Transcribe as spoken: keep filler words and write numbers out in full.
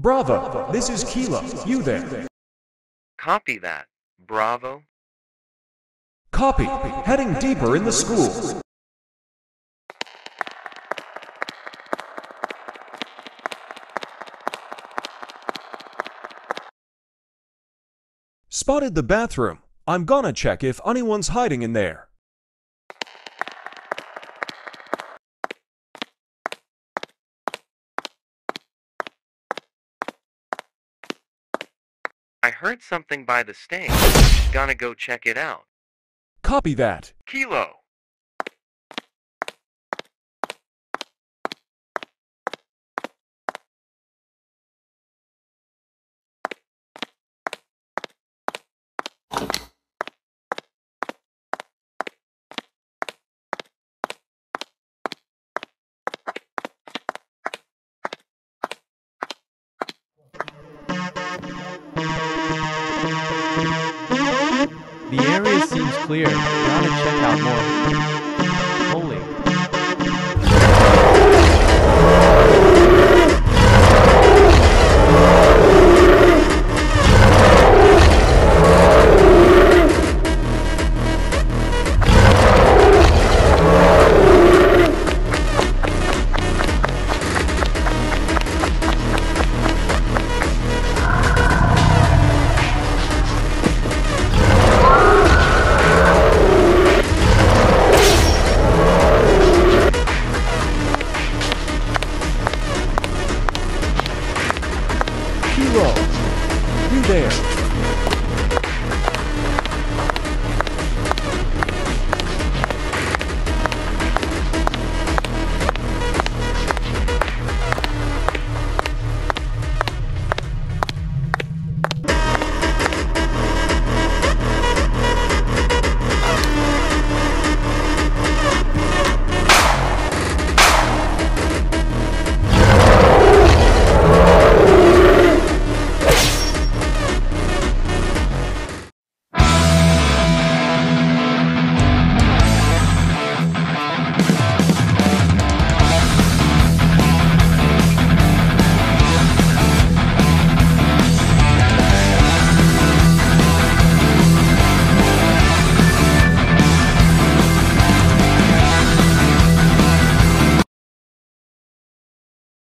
Bravo, this is Kilo. You there? Copy that. Bravo. Copy. Heading deeper in the school. Spotted the bathroom. I'm gonna check if anyone's hiding in there. I heard something by the stage. Gonna go check it out. Copy that. Kilo. The area seems clear. Gotta check out more. Holy. Kilo. You there?